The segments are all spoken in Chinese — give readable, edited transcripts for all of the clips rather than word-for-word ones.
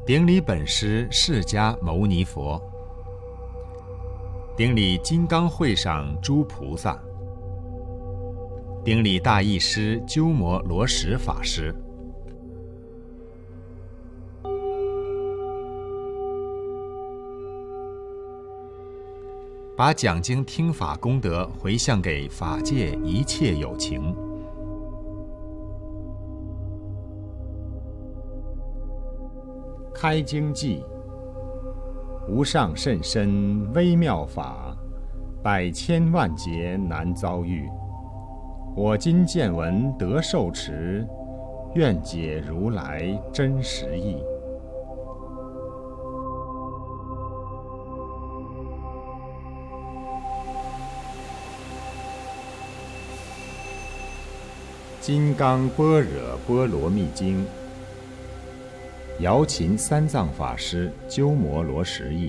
顶礼本师释迦牟尼佛，顶礼金刚会上诸菩萨，顶礼大义师鸠摩罗什法师。把讲经听法功德回向给法界一切有情。 开经偈：无上甚深微妙法，百千万劫难遭遇。我今见闻得受持，愿解如来真实义。金刚般若波罗蜜经，瑶琴三藏法师鸠摩罗什译。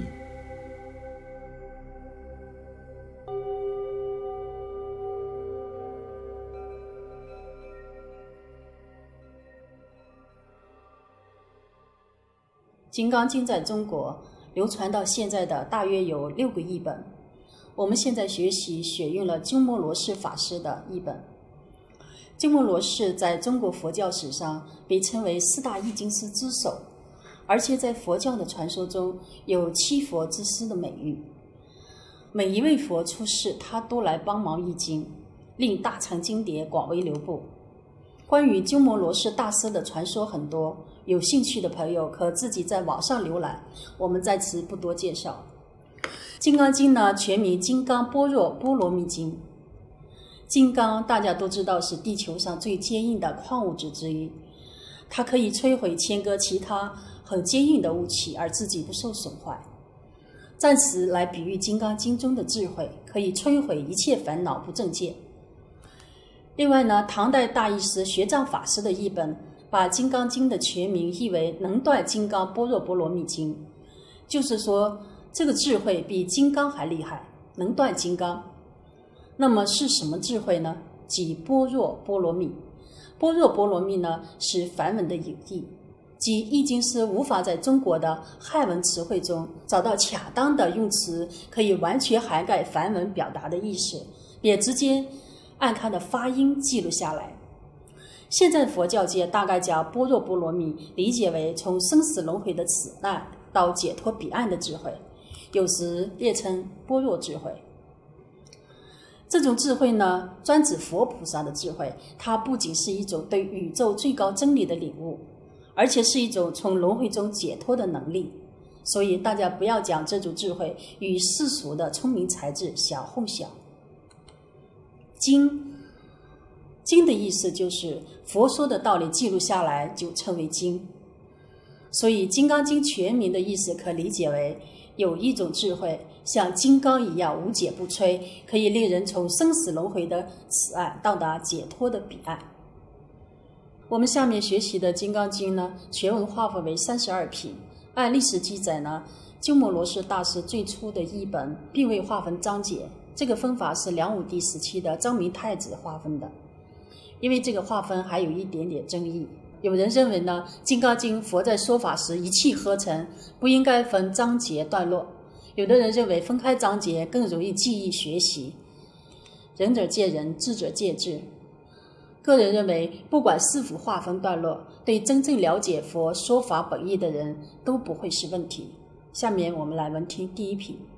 金刚经在中国流传到现在的大约有6个译本，我们现在学习选用了鸠摩罗什法师的译本。鸠摩罗什在中国佛教史上被称为4大译经师之首，而且在佛教的传说中有7佛之师的美誉。每一位佛出世，他都来帮忙译经，令大乘经典广为流布。关于鸠摩罗什大师的传说很多，有兴趣的朋友可自己在网上浏览，我们在此不多介绍。金刚经呢，全名金刚般若波罗蜜经。金刚大家都知道是地球上最坚硬的矿物质之一，它可以摧毁切割其他很坚硬的物体而自己不受损坏。暂时来比喻金刚经中的智慧，可以摧毁一切烦恼不正见。另外呢，唐代大义师学藏法师的译本把金刚经的全名译为能断金刚般若波罗蜜经，就是说这个智慧比金刚还厉害，能断金刚。那么是什么智慧呢？即般若波罗蜜。般若波罗蜜呢，是梵文的引译，即译经师无法在中国的汉文词汇中找到恰当的用词，可以完全涵盖梵文表达的意思，也直接按它的发音记录下来。现在佛教界大概将般若波罗蜜理解为从生死轮回的此岸到解脱彼岸的智慧，有时列称般若智慧。这种智慧呢，专指佛菩萨的智慧，它不仅是一种对宇宙最高真理的领悟，而且是一种从轮回中解脱的能力。所以大家不要将这种智慧与世俗的聪明才智相混淆。经的意思就是佛说的道理记录下来就称为经，所以《金刚经》全名的意思可理解为有一种智慧像金刚一样无解不摧，可以令人从生死轮回的此岸到达解脱的彼岸。我们下面学习的《金刚经》呢，全文划分为32品。按历史记载呢，鸠摩罗什大师最初的译本并未划分章节，这个分法是梁武帝时期的昭明太子划分的。因为这个划分还有一点点争议，有人认为呢，《金刚经》佛在说法时一气呵成，不应该分章节段落；有的人认为分开章节更容易记忆学习。仁者见仁，智者见智。个人认为，不管是否划分段落，对真正了解佛说法本意的人都不会是问题。下面我们来闻听第一品。